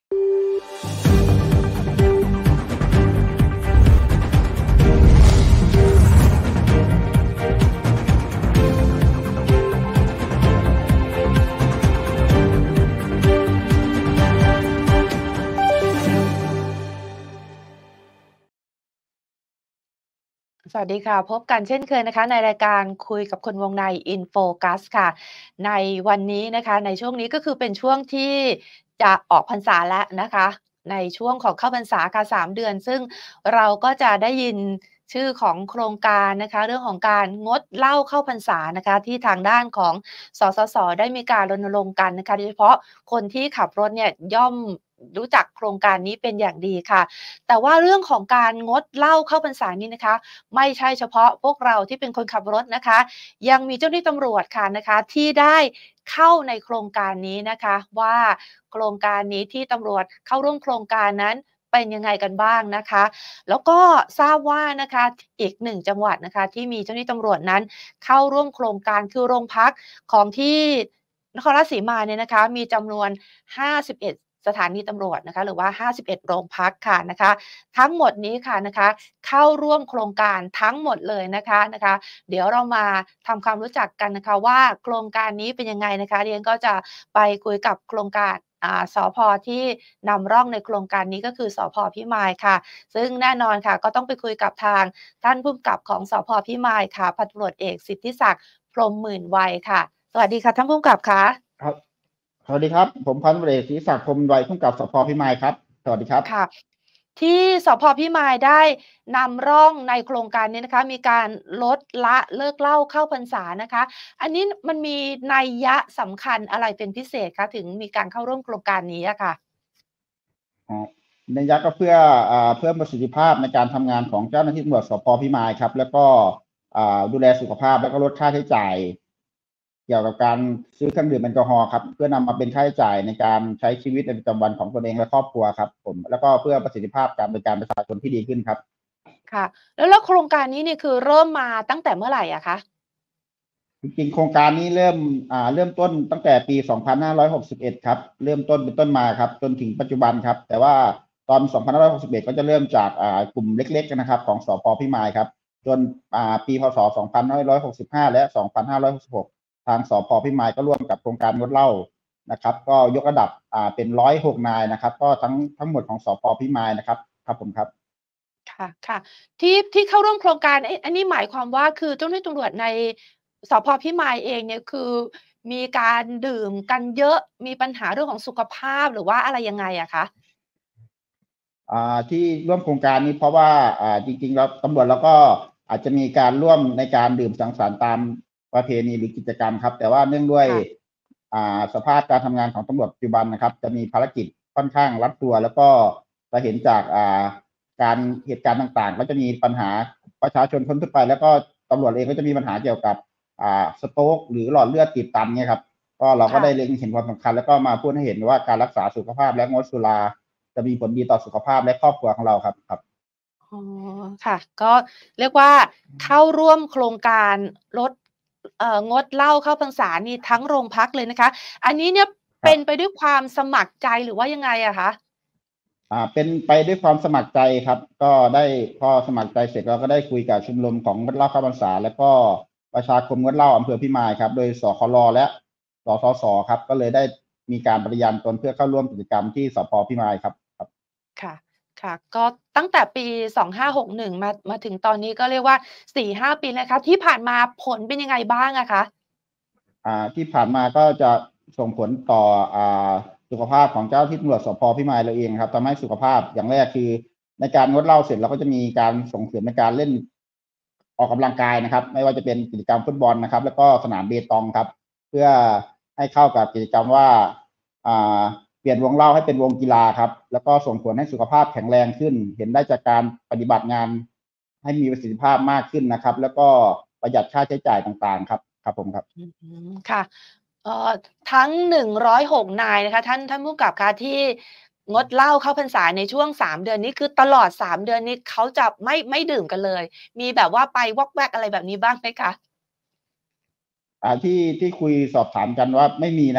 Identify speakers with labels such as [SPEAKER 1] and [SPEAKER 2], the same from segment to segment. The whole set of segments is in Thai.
[SPEAKER 1] สวัสดีค่ะพบกันเช่นเคยนะคะในรายการคุยกับคนวงใน In Focus ค่ะในวันนี้นะคะในช่วงนี้ก็คือเป็นช่วงที่จะออกพรรษาแล้วนะคะในช่วงของเข้าพรรษาค่ะ3เดือนซึ่งเราก็จะได้ยินชื่อของโครงการนะคะเรื่องของการงดเหล้าเข้าพรรษานะคะที่ทางด้านของสสสได้มีการรณรงค์กันนะคะโดยเฉพาะคนที่ขับรถเนี่ยย่อมรู้จักโครงการนี้เป็นอย่างดีค่ะแต่ว่าเรื่องของการงดเหล้าเข้าพรรษานี้นะคะ ไม่ใช่เฉพาะพวกเราที่เป็นคนขับรถนะคะยังมีเจ้าหน้าที่ตำรวจค่ะนะคะที่ได้เข้าในโครงการนี้นะคะว่าโครงการนี้ที่ตำรวจเข้าร่วมโครงการนั้นเป็นยังไงกันบ้างนะคะแล้วก็ทราบว่านะคะอีก1จังหวัดนะคะที่มีเจ้าหน้าที่ตำรวจนั้นเข้าร่วมโครงการคือโรงพักของที่นครราชสีมาเนี่ยนะคะมีจำนวน51สถานีตำรวจนะคะหรือว่า51โรงพักค่ะนะคะ ทั้งหมดนี้ค่ะนะคะเข้าร่วมโครงการทั้งหมดเลยนะคะเดี๋ยวเรามาทำความรู้จักกันนะคะว่าโครงการนี้เป็นยังไงนะคะเรียนก็จะไปคุยกับโครงการสพที่นำร่องในโครงการนี้ก็คือสพพิมายค่ะซึ่งแน่นอนค่ะก็ต้องไปคุยกับทางท่านผู้กำกับของสพพิมายค่ะพันตำรวจเอกสิทธิศักดิ์พรหมหมื่นวัยค่ะสวัสดีค่ะท่านผู้กำกับคะ
[SPEAKER 2] ครับสวัสดีครับผมพันตำรวจเอกศรีศักดิ์พรหมวัยผู้กำกับสพพิมายครับสวัสดีครับ
[SPEAKER 1] ค่ะ ที่สพพิมายได้นำร่องในโครงการนี้นะคะมีการลดละเลิกเหล้าเข้าพรรษานะคะอันนี้มันมีนัยยะสำคัญอะไรเป็นพิเศษคะถึงมีการเข้าร่วมโครงการนี้อะค่ะ
[SPEAKER 2] อ๋อในยักษ์ก็เพื่อเพิ่มประสิทธิภาพในการทำงานของเจ้าหน้าที่ตำรวจสพพิมายครับแล้วก็ดูแลสุขภาพแล้วก็ลดค่าใช้จ่ายเกี่ยวกับการซื้อเครื่องดื่มแอลกอฮอล์ครับเพื่อนำมาเป็นค่าใช้จ่ายในการใช้ชีวิตในประจำวันของตนเองและครอบครัวครับผมแล้วก็เพื่อประสิทธิภาพการบริการประชาชนที่ดีขึ้นครับ
[SPEAKER 1] ค่ะแล้วโครงการนี้เนี่ยคือเริ่มมาตั้งแต่เมื่อไหร่อะคะ
[SPEAKER 2] จริงๆโครงการนี้เริ่มต้นตั้งแต่ปี 2561 ครับเริ่มต้นเป็นต้นมาครับจนถึงปัจจุบันครับแต่ว่าตอน 2561 ก็จะเริ่มจากกลุ่มเล็กๆนะครับของสพพิมายครับจนปีพศ 2565 และ 2566 ทางสพพิมายก็ร่วมกับโครงการงดเหล้านะครับก็ยกระดับเป็น106นายนะครับก็ทั้งหมดของสพพิมายนะครับครับผมครับ
[SPEAKER 1] ค่ะที่เข้าร่วมโครงการอันนี้หมายความว่าคือเจ้าหน้าที่ตำรวจในสพพิมายเองเนี่ยคือมีการดื่มกันเยอะมีปัญหาเรื่องของสุขภาพหรือว่าอะไรยังไงอะคะ
[SPEAKER 2] ที่ร่วมโครงการนี้เพราะว่าจริงๆแล้วตำรวจเราก็อาจจะมีการร่วมในการดื่มสังสรรค์ตามประเพณีหรือกิจกรรมครับแต่ว่าเนื่องด้วย
[SPEAKER 1] ค่ะ
[SPEAKER 2] สภาพการทำงานของตำรวจปัจจุบันนะครับจะมีภารกิจค่อนข้างรัดตัวแล้วก็จะเห็นจากการเหตุการณ์ต่างๆก็จะมีปัญหาประชาชนคนทั่วไปแล้วก็ตำรวจเองก็จะมีปัญหาเกี่ยวกับสโตรกหรือหลอดเลือดตีบตันเนี่ยครับก็เราก็
[SPEAKER 1] ค่ะ
[SPEAKER 2] ได้เล็งเห็นความสำคัญแล้วก็มาพูดให้เห็นว่าการรักษาสุขภาพและงดสุราจะมีผลดีต่อสุขภาพและครอบครัวของเราครับ
[SPEAKER 1] อ๋อค่ะก็เรียกว่าเข้าร่วมโครงการลดงดเหล้าเข้าพรรษานี่ทั้งโรงพักเลยนะคะอันนี้เนี่ยเป็นไป
[SPEAKER 2] ครับ
[SPEAKER 1] ด้วยความสมัครใจหรือว่ายังไงอะคะ
[SPEAKER 2] เป็นไปด้วยความสมัครใจครับก็ได้พอสมัครใจเสร็จเราก็ได้คุยกับชมรมของงดเหล้าเข้าพรรษาแล้วก็ประชาคมงดเหล้าอำเภอพิมายครับโดยสคลและสสสครับก็เลยได้มีการปฏิญาณตนเพื่อเข้าร่วมกิจกรรมที่สพพิมายครับ
[SPEAKER 1] ค่ะค่ะก็ตั้งแต่ปี2561มาถึงตอนนี้ก็เรียกว่า4-5ปีนะคะที่ผ่านมาผลเป็นยังไงบ้างอะคะ
[SPEAKER 2] ที่ผ่านมาก็จะส่งผลต่อสุขภาพของเจ้าที่ตำรวจสพพิมายเราเองครับทำให้สุขภาพอย่างแรกคือในการงดเหล้าเสร็จเราก็จะมีการส่งเสริมในการเล่นออกกำลังกายนะครับไม่ว่าจะเป็นกิจกรรมฟุตบอลนะครับแล้วก็สนามเบตองครับเพื่อให้เข้ากับกิจกรรมว่าอ่าเปลี่ยนวงเล่าให้เป็นวงกีฬาครับแล้วก็ส่งผลให้สุขภาพแข็งแรงขึ้นเห็นได้จากการปฏิบัติงานให้มีประสิทธิภาพมากขึ้นนะครับแล้วก็ประหยัดค่าใช้จ่ายต่างๆครับผมครับ
[SPEAKER 1] อืค่ะเอ่อทั้ง106นายนะคะท่านผู้กำกับคะที่งดเหล้าเข้าพรรษาในช่วง3เดือนนี้คือตลอด3เดือนนี้เขาจะไม่ดื่มกันเลยมีแบบว่าไปวอกแวกอะไรแบบนี้บ้างไหมคะ
[SPEAKER 2] ที่คุยสอบถามกันว่าไม่มีนะครับ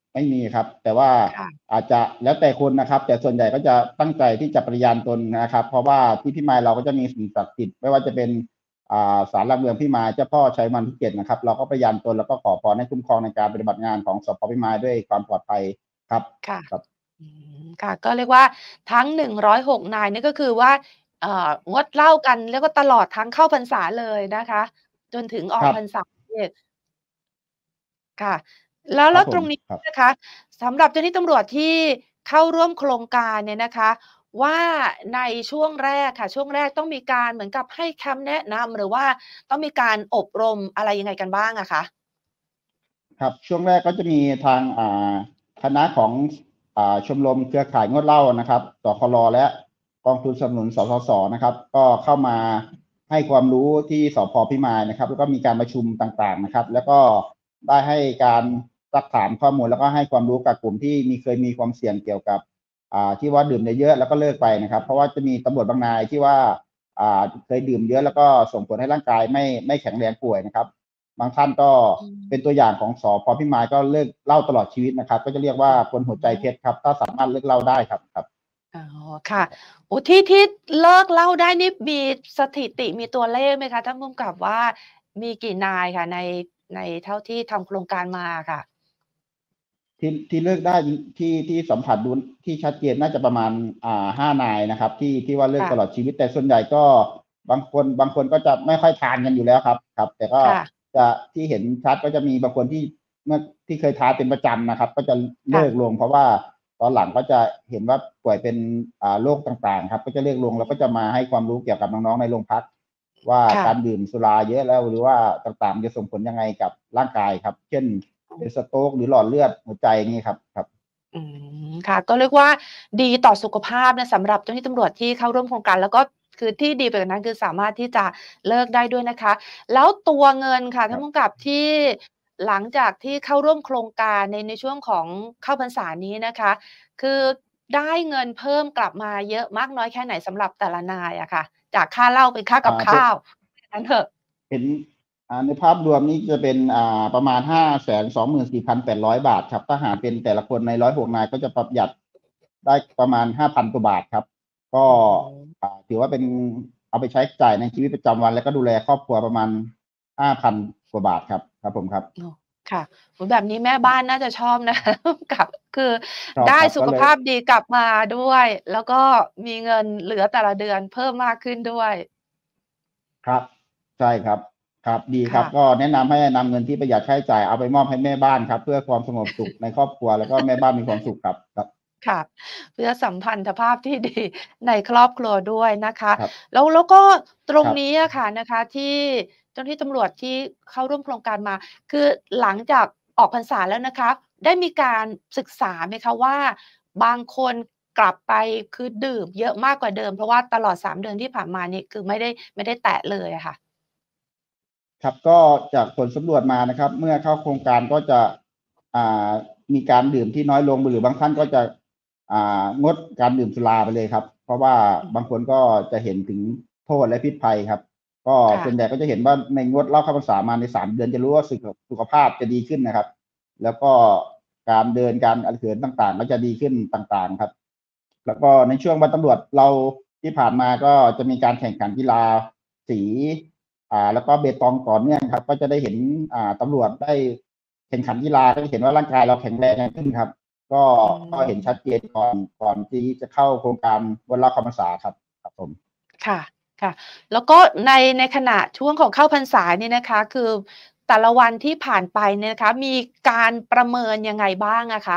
[SPEAKER 2] ไม่มีครับ แต่ว่า
[SPEAKER 1] ค่ะ
[SPEAKER 2] อาจจะแล้วแต่คนนะครับ แต่ส่วนใหญ่ก็จะตั้งใจที่จะปฏิญาณตนนะครับ เพราะว่าที่พี่มายเราก็จะมีสิ่งศักดิ์สิทธิ์ไม่ว่าจะเป็นศาลหลักเมืองพี่มายเจ้าพ่อชัยมันที่7นะครับเราก็ปฏิญาณตนแล้วก็ขอพรให้คุ้มครองในการปฏิบัติงานของสพพี่มายด้วยความปลอดภัยครับ
[SPEAKER 1] ค่ะ
[SPEAKER 2] ครับ
[SPEAKER 1] อืค่ะก็เรียกว่าทั้ง106นายนี่ก็คือว่างดเหล้ากันเรียกว่าตลอดทั้งเข้าพรรษาเลยนะคะจนถึงอ
[SPEAKER 2] ครับ
[SPEAKER 1] อกพรรษาเนี่ยค่ะแล้ว
[SPEAKER 2] ครับผม
[SPEAKER 1] ตรงนี้
[SPEAKER 2] ครับ
[SPEAKER 1] นะคะสำหรับเจ้าหน้าที่ตำรวจที่เข้าร่วมโครงการเนี่ยนะคะว่าในช่วงแรกค่ะช่วงแรกต้องมีการเหมือนกับให้คำแนะนำหรือว่าต้องมีการอบรมอะไรยังไงกันบ้างอะคะ
[SPEAKER 2] ครับช่วงแรกก็จะมีทางคณะของชมรมเครือข่ายงดเหล้านะครับสคลและกองทุนสนับสนุนสสสนะครับก็เข้ามาให้ความรู้ที่สพพิมายนะครับแล้วก็มีการประชุมต่างๆนะครับแล้วก็ได้ให้การซักถามข้อมูลแล้วก็ให้ความรู้กับกลุ่มที่เคยมีความเสี่ยงเกี่ยวกับที่ว่าดื่มเยอะๆแล้วก็เลิกไปนะครับเพราะว่าจะมีตำรวจบางนายที่ว่าเคยดื่มเยอะแล้วก็ส่งผลให้ร่างกายไม่แข็งแรงป่วยนะครับ บางท่านก็
[SPEAKER 1] อื
[SPEAKER 2] เป็นตัว
[SPEAKER 1] ม
[SPEAKER 2] อย่างของสพพิมายก็เลิกเหล้าตลอดชีวิตนะครับก็จะเรียกว่าคนหัวใจเพชรครับถ้าสามารถเลิกเหล้าได้ครับครับ
[SPEAKER 1] อ๋อค่ะโอ้ที่เลิกเหล้าได้นี่มีสถิติมีตัวเลขไหมคะท่านผู้กำกับว่ามีกี่นายค่ะในเท่าที่ทำโครงการมาอะค่ะ
[SPEAKER 2] ที่เลิกได้ที่สัมผัสดูที่ชัดเจนน่าจะประมาณ5 นายนะครับที่ว่าเลิก
[SPEAKER 1] ค่ะ
[SPEAKER 2] ตลอดชีวิตแต่ส่วนใหญ่ก็บางคนก็จะไม่ค่อยทานกันอยู่แล้วครับครับแต่ก็
[SPEAKER 1] ค่ะ
[SPEAKER 2] จะที่เห็นชัดก็จะมีบางคนที่เมื่อที่เคยทานเป็นประจำนะครับก็จะเลิก
[SPEAKER 1] ค่ะ
[SPEAKER 2] ลงเพราะว่าตอนหลังก็จะเห็นว่าป่วยเป็นโรคต่างๆครับก็จะเลิกลงแล้วก็จะมาให้ความรู้เกี่ยวกับน้องๆในโรงพักว่า
[SPEAKER 1] ค่ะ
[SPEAKER 2] การดื่มสุราเยอะแล้วหรือว่าต่างๆจะส่งผลยังไงกับร่างกายครับเช่น เป็นสโตรกหรือหลอดเลือดหัวใจนี่ครับครับ
[SPEAKER 1] อืค่ะก็เรียกว่าดีต่อสุขภาพนะสำหรับเจ้าหน้าที่ตำรวจที่เข้าร่วมโครงการแล้วก็คือที่ดีไปกว่านั้นคือสามารถที่จะเลิกได้ด้วยนะคะแล้วตัวเงินค่ะท่านผู้กำ
[SPEAKER 2] ครับ
[SPEAKER 1] กับที่หลังจากที่เข้าร่วมโครงการในช่วงของเข้าพรรษานี้นะคะคือได้เงินเพิ่มกลับมาเยอะมากน้อยแค่ไหนสำหรับแต่ละนายอะค่ะจากค่าเหล้าเป็นค่ากับ
[SPEAKER 2] เป็น
[SPEAKER 1] ข้าวว่างั้นเถอะ
[SPEAKER 2] เป็นในภาพรวมนี้จะเป็นประมาณ524,800 บาทครับถ้าหารเป็นแต่ละคนใน106 นายก็จะประหยัดได้ประมาณ5,000กว่าบาทครับก็
[SPEAKER 1] โอ้โฮ
[SPEAKER 2] ถือว่าเป็นเอาไปใช้จ่ายในชีวิตประจำวันแล้วก็ดูแลครอบครัวประมาณ5,000กว่าบาทครับครับผมครับ
[SPEAKER 1] อ๋อค่ะโอ้โฮแบบนี้แม่บ้านน่าจะชอบนะคะกับคือ
[SPEAKER 2] ชอบ
[SPEAKER 1] ได้
[SPEAKER 2] ครับก็เลย
[SPEAKER 1] สุขภาพดีกลับมาด้วยแล้วก็มีเงินเหลือแต่ละเดือนเพิ่มมากขึ้นด้วย
[SPEAKER 2] ครับใช่ครับครับดีครับ
[SPEAKER 1] ค่ะ
[SPEAKER 2] ก็แนะนำให้นำเงินที่ประหยัดค่าใช้จ่ายเอาไปมอบให้แม่บ้านครับเพื่อความสงบสุขในครอบครัวแล้วก็แม่บ้านมีความสุขครับครับ
[SPEAKER 1] ค่ะเพื่อสัมพันธภาพที่ดีในครอบครัวด้วยนะคะ
[SPEAKER 2] ครับ
[SPEAKER 1] แล้วก็ตรง
[SPEAKER 2] ครับ
[SPEAKER 1] นี้อะค่ะนะคะที่เจ้าหน้าที่ตำรวจที่เข้าร่วมโครงการมาคือหลังจากออกพรรษาแล้วนะคะได้มีการศึกษาไหมคะว่าบางคนกลับไปคือดื่มเยอะมากกว่าเดิมเพราะว่าตลอด3เดือนที่ผ่านมานี่คือไม่ได้แตะเลยอะค่ะ
[SPEAKER 2] ครับก็จากผลสำรวจมานะครับเมื่อเข้าโครงการก็จะอ่ามีการดื่มที่น้อยลงหรือบางท่านก็จะงดการดื่มสุราไปเลยครับเพราะว่า
[SPEAKER 1] อืม
[SPEAKER 2] บางคนก็จะเห็นถึงโทษและพิษภัยครับก็
[SPEAKER 1] ค่ะ
[SPEAKER 2] ส่วนใหญ่ก็จะเห็นว่าในงดเหล้าเข้าพรรษามาใน3 เดือนจะรู้ว่าสุขภาพจะดีขึ้นนะครับแล้วก็การเดินการเหินต่างๆก็จะดีขึ้นต่างๆครับแล้วก็ในช่วงวันตำรวจเราที่ผ่านมาก็จะมีการแข่งขันกีฬาสีแล้วก็เบตองต่อเนื่องครับก็จะได้เห็นตำรวจได้แข่งขันกีฬาก็จะเห็นว่าร่างกายเราแข็งแรงขึ้นครับก็
[SPEAKER 1] อื
[SPEAKER 2] ก็เห็นชัดเจ
[SPEAKER 1] ม
[SPEAKER 2] นก่อนที่จะเข้าโครงการวันเล่าเข้าพรรษาครับครับผม
[SPEAKER 1] ค่ะค่ะแล้วก็ในขณะช่วงของเข้าพรรษาเนี่ยนะคะคือแต่ละวันที่ผ่านไปเนี่ยนะคะมีการประเมินยังไงบ้างอะคะ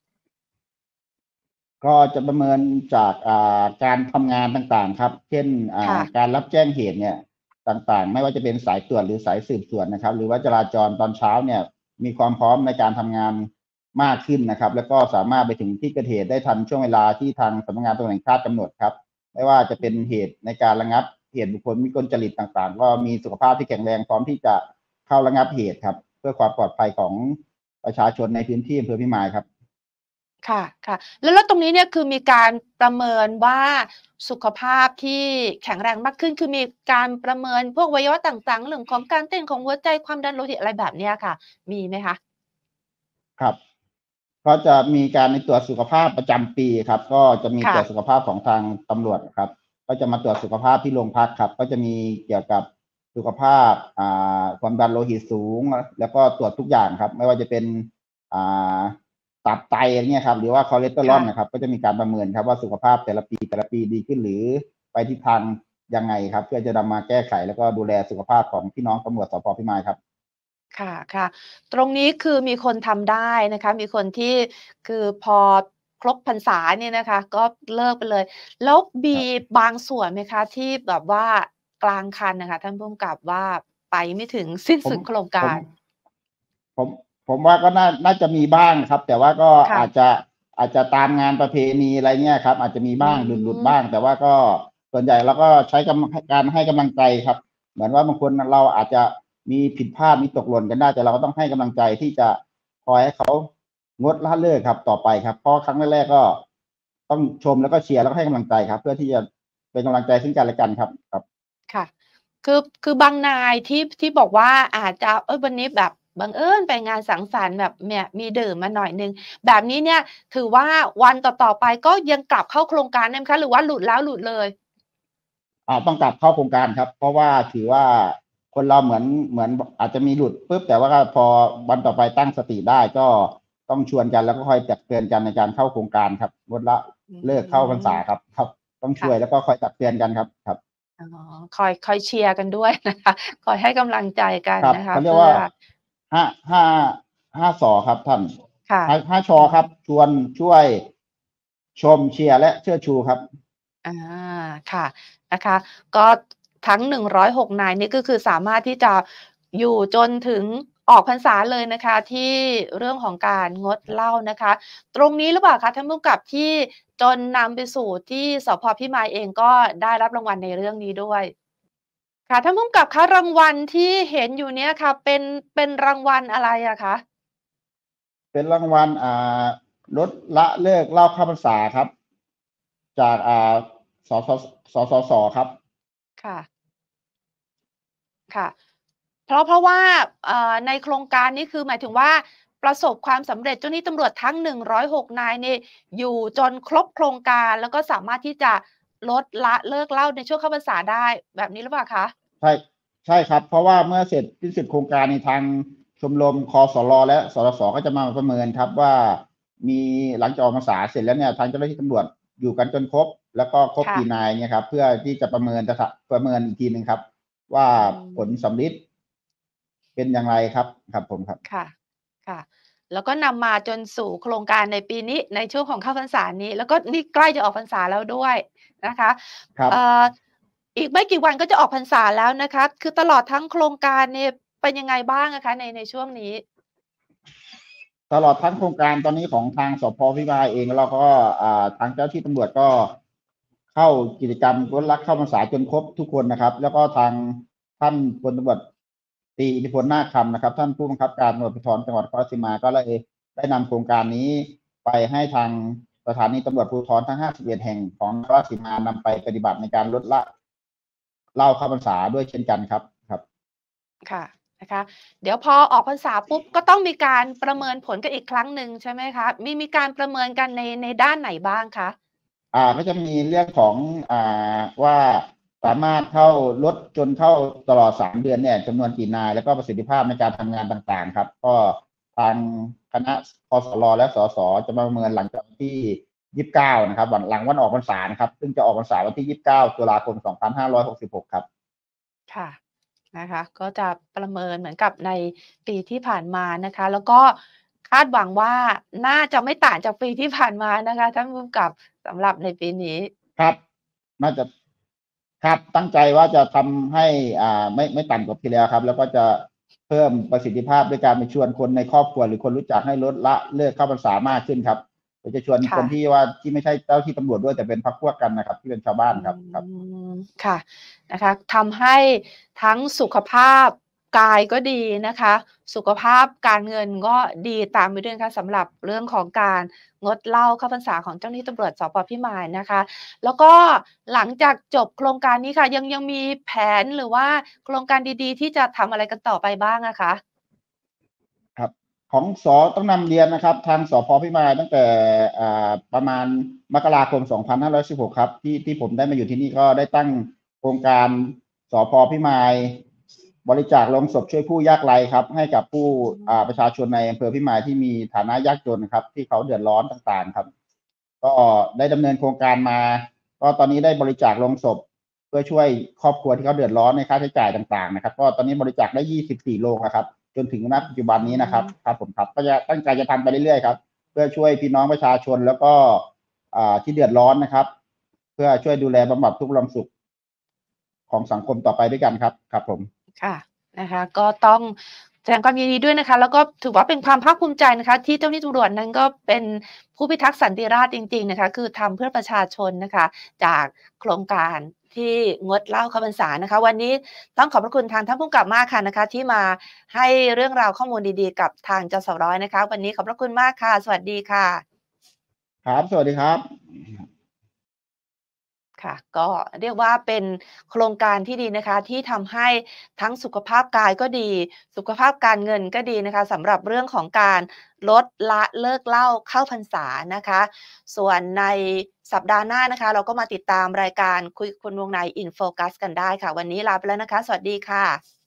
[SPEAKER 2] ก็จะประเมินจากการทำงานต่างๆครับเช่น
[SPEAKER 1] ค่ะ
[SPEAKER 2] การรับแจ้งเหตุเนี่ยต่างๆไม่ว่าจะเป็นสายตรวจหรือสายสืบสวนนะครับหรือว่าจราจรตอนเช้าเนี่ยมีความพร้อมในการทำงานมากขึ้นนะครับแล้วก็สามารถไปถึงที่เกิดเหตุได้ทันช่วงเวลาที่ทางสำนักงานตำรวจแห่งชาติกำหนดครับไม่ว่าจะ
[SPEAKER 1] อื
[SPEAKER 2] เป็นเหตุ
[SPEAKER 1] ม
[SPEAKER 2] ในการระงับเหตุบุคคลวิกลจริตต่างๆก็มีสุขภาพที่แข็งแรงพร้อมที่จะเข้าระงับเหตุครับเพื่อความปลอดภัยของประชาชนในพื้นที่อำเภอพิมายครับ
[SPEAKER 1] ค่ะค่ะแล้วตรงนี้เนี่ยคือมีการประเมินว่าสุขภาพที่แข็งแรงมากขึ้นคือมีการประเมินพวกอวัยวะต่างๆเรื่องของการเต้นของหัวใจความดันโลหิตอะไรแบบเนี้ยค่ะมีไหมคะ
[SPEAKER 2] ครับก็จะมีการในตรวจสุขภาพประจำปีครับก็จะมีตรวจสุข
[SPEAKER 1] ค่ะ
[SPEAKER 2] ภาพของทางตำรวจครับก็จะมาตรวจสุขภาพที่โรงพักครับก็จะมีเกี่ยวกับสุขภาพความดันโลหิตสูงแล้วก็ตรวจทุกอย่างครับไม่ว่าจะเป็นอ่าตับไตอะไรเงี้ยครับหรือว่าคอเลสเตอรอลนะค
[SPEAKER 1] ค่ะ
[SPEAKER 2] รับก็จะมีการประเมินครับว่าสุขภาพแต่ละปีดีขึ้นหรือไปทิศทางยังไงครับเพื่อจะนำมาแก้ไขแล้วก็ดูแลสุขภาพของพี่น้องตำรวจสพพิมายครับ
[SPEAKER 1] ค่ะค่ะตรงนี้คือมีคนทำได้นะคะมีคนที่คือพอครบพรรษาเนี่ยนะคะก็เลิกไปเลยแล้วมี
[SPEAKER 2] ครับ
[SPEAKER 1] บางส่วนไหมคะที่แบบว่ากลางคันน่ะค่ะท่านผู้กำกับว่าไปไม่ถึงสิ้น
[SPEAKER 2] ผม
[SPEAKER 1] สุดโครง
[SPEAKER 2] ผม
[SPEAKER 1] การ
[SPEAKER 2] ผมผมว่าก็น่าจะมีบ้างครับแต่ว่าก็
[SPEAKER 1] ค่ะ
[SPEAKER 2] อาจจะตามงานประเพณีอะไรเงี้ยครับอาจจะมี
[SPEAKER 1] อื
[SPEAKER 2] บ้างหลุดบ้าง
[SPEAKER 1] ม
[SPEAKER 2] แต่ว่าก็ส่วนใหญ่เราก็ใช้การให้กำลังใจครับเหมือนว่าบางคนเราอาจจะมีผิดพลาดมีตกหล่นกันได้แต่เราก็ต้องให้กำลังใจที่จะคอยให้เขางดละเลิกครับต่อไปครับเพราะครั้งแรกๆก็ต้องชมแล้วก็เชียร์แล้วก็ให้กำลังใจครับเพื่อที่จะเป็นกำลังใจซึ่งกันและกันครับ
[SPEAKER 1] ค่ะคือบางนายที่บอกว่าอาจจะวันนี้แบบบังเอิญไปงานสังสรรค์แบบเนี่ยมีดื่มมาหน่อยหนึ่งแบบนี้เนี่ยถือว่าวันต่อๆไปก็ยังกลับเข้าโครงการได้ไหมคะหรือว่าหลุดแล้วหลุดเลย
[SPEAKER 2] ต้องกลับเข้าโครงการครับเพราะว่าถือว่าคนเราเหมือนอาจจะมีหลุดปุ๊บแต่ว่าก็พอวันต่อไปตั้งสติได้ก็ต้องชวนกันแล้วก็คอยตักเตือนกันในการเข้าโครงการครับงดละ
[SPEAKER 1] อื
[SPEAKER 2] เลิกเข้าพรรษา
[SPEAKER 1] ม
[SPEAKER 2] ครับต้องช่วยแล้ว
[SPEAKER 1] ค่ะ
[SPEAKER 2] ก็คอยตักเตือนกันครับ
[SPEAKER 1] อ๋อคอยเชียร์กันด้วยนะคะคอยให้กำลังใจกัน
[SPEAKER 2] ครับ
[SPEAKER 1] นะคะเพื่อ
[SPEAKER 2] เขาเรียกว่าห้าห้า5 สครับท่าน
[SPEAKER 1] ค่ะ
[SPEAKER 2] ห้าชอ
[SPEAKER 1] อืม
[SPEAKER 2] ครับชวนช่วยชมเชียร์และเชิดชูครับ
[SPEAKER 1] อาค่ะนะคะก็ทั้ง106นายนี่ก็คือสามารถที่จะอยู่จนถึงออกพรรษาเลยนะคะที่เรื่องของการงดเหล้านะคะตรงนี้หรือเปล่าคะท่านผู้กำกับที่จนนำไปสู่ที่สพพิมายเองก็ได้รับรางวัลในเรื่องนี้ด้วย ค่ะท่านผู้กำกับคะรางวัลที่เห็นอยู่เนี่ยค่ะเป็นรางวัลอะไรอะคะ
[SPEAKER 2] เป็นรางวัลลดละเลิกเหล้าเข้าพรรษาครับจากสสสครับ
[SPEAKER 1] ค่ะค่ะเพราะว่าในโครงการนี้คือหมายถึงว่าประสบความสำเร็จเจ้าหน้าที่ตำรวจทั้ง106นายนี่อยู่จนครบโครงการแล้วก็สามารถที่จะลดละเลิกเหล้าในช่วงเข้าพรรษาได้แบบนี้หรือเปล่าคะ
[SPEAKER 2] ใช่ใช่ครับเพราะว่าเมื่อเสร็จสิ้นสุดโครงการในทางชมรมคสรและสรสก็จะมาประเมินครับว่ามีหลังจากออกพรรษาเสร็จแล้วเนี่ยทางเจ้าหน้าที่ตำรวจอยู่กันจนครบแล้วก็ครบ
[SPEAKER 1] ค่ะ
[SPEAKER 2] กี่นายเนี่ยครับเพื่อที่จะประเมินอีกทีหนึ่งครับว่า
[SPEAKER 1] อื
[SPEAKER 2] ผล
[SPEAKER 1] ม
[SPEAKER 2] สำลิดเป็นอย่างไรครับผมครับ
[SPEAKER 1] ค่ะค่ะแล้วก็นำมาจนสู่โครงการในปีนี้ในช่วงของเข้าพรรษานี้แล้วก็นี่ใกล้จะออกพรรษาแล้วด้วยนะคะ
[SPEAKER 2] ครับ
[SPEAKER 1] เอ่ออีกไม่กี่วันก็จะออกพรรษาแล้วนะคะคือตลอดทั้งโครงการเนี่ยเป็นยังไงบ้างอะคะในช่วงนี้
[SPEAKER 2] ตลอดทั้งโครงการตอนนี้ของทางสพพิมายเองเราก็ทางเจ้าที่ตำรวจก็เข้ากิจกรรมรถรักเข้าพรรษาจนครบทุกคนนะครับแล้วก็ทางท่านพลตำรวจตรีอิทธิพลนาคคำนะครับท่านผู้บังคับการตำรวจภูธรจังหวัดนครราชสีมาก็เลยได้นำโครงการนี้ไปให้ทางสถานีตำรวจภูธรทั้ง51แห่งของนครราชสีมานำไปปฏิบัติในการลดละเหล้าเข้าพรรษาด้วยเช่นกันครับ
[SPEAKER 1] ค่ะนะคะเดี๋ยวพอออกพรรษาปุ๊บก็ต้องมีการประเมินผลกันอีกครั้งหนึ่งใช่ไหมคะมีการประเมินกันในด้านไหนบ้างคะ
[SPEAKER 2] ก็จะมีเรื่องของว่าสามารถเข้ารถจนเข้าตลอด3 เดือนเนี่ยจำนวนกี่นายแล้วก็ประสิทธิภาพในการทำงานต่างๆครับก็ทางคณะคสรและสสจะมาประเมินหลังจากวันที่29นะครับหลังวันออกพรรษานะครับซึ่งจะออกพรรษาวันที่29ตุลาคม2566ครับ
[SPEAKER 1] ค่ะนะคะก็จะประเมินเหมือนกับในปีที่ผ่านมานะคะแล้วก็คาดหวังว่าน่าจะไม่ต่างจากปีที่ผ่านมานะคะท่านผู้กำกับสำหรับในปีนี้
[SPEAKER 2] ครับน่าจะครับตั้งใจว่าจะทำให้ไม่ต่ำกว่าที่แล้วครับแล้วก็จะเพิ่มประสิทธิภาพด้วยการไปชวนคนในครอบครัวหรือคนรู้จักให้ลดละเลิกเข้าพรรษามากขึ้นครับเราจะชวนค
[SPEAKER 1] ค่ะ
[SPEAKER 2] นที่ว่าที่ไม่ใช่เจ้าที่ตำรวจด้วยแต่เป็นพรรคพวกกันนะครับที่เป็นชาวบ้าน
[SPEAKER 1] อื
[SPEAKER 2] ครับ
[SPEAKER 1] มค่ะนะคะทำให้ทั้งสุขภาพกายก็ดีนะคะสุขภาพการเงินก็ดีตามไปด้วยนะคะสำหรับเรื่องของการงดเหล้าเข้าพรรษาของเจ้าหน้าที่ตำรวจสพพิมายนะคะแล้วก็หลังจากจบโครงการนี้ค่ะยังมีแผนหรือว่าโครงการดีๆที่จะทำอะไรกันต่อไปบ้างอะคะ
[SPEAKER 2] ครับของต้องนำเรียนนะครับทางสพพิมายตั้งแต่ประมาณมกราคม2516ครับที่ผมได้มาอยู่ที่นี่ก็ได้ตั้งโครงการสพพิมายบริจาคโลงศพช่วยผู้ยากไร้ครับให้กับผู้ประชาชนในอำเภอพิมายที่มีฐานะยากจนครับที่เขาเดือดร้อนต่างๆครับก็ได้ดำเนินโครงการมาก็ตอนนี้ได้บริจาคโลงศพเพื่อช่วยครอบครัวที่เขาเดือดร้อนในค่าใช้จ่ายต่างๆนะครับก็ตอนนี้บริจาคได้24โลงนะครับจนถึงณปัจจุบันนี้นะครับครับผมครับก็จะตั้งใจจะทำไปเรื่อยๆครับเพื่อช่วยพี่น้องประชาชนแล้วก็ที่เดือดร้อนนะครับเพื่อช่วยดูแลบำบัดทุกข์บำรุงสุขของสังคมต่อไปด้วยกันครับครับผม
[SPEAKER 1] ค่ะนะคะก็ต้องแสดงความยินดีด้วยนะคะแล้วก็ถือว่าเป็นความภาคภูมิใจนะคะที่เจ้าหน้าที่ตำรวจนั้นก็เป็นผู้พิทักษ์สันติราษฎร์จริงๆนะคะคือทำเพื่อประชาชนนะคะจากโครงการที่งดเหล้าเข้าพรรษานะคะวันนี้ต้องขอบพระคุณทางท่านผู้กำกับมากค่ะนะคะที่มาให้เรื่องราวข้อมูลดีๆกับทางจสร้อยนะคะวันนี้ขอบพระคุณมากค่ะสวัสดีค่ะ
[SPEAKER 2] ครับสวัสดีครับ
[SPEAKER 1] ค่ะก็เรียกว่าเป็นโครงการที่ดีนะคะที่ทำให้ทั้งสุขภาพกายก็ดีสุขภาพการเงินก็ดีนะคะสำหรับเรื่องของการลดละเลิกเหล้าเข้าพรรษานะคะส่วนในสัปดาห์หน้านะคะเราก็มาติดตามรายการคุยกับคนวงใน In Focus กันได้ค่ะวันนี้ลาไปแล้วนะคะสวัสดีค่ะ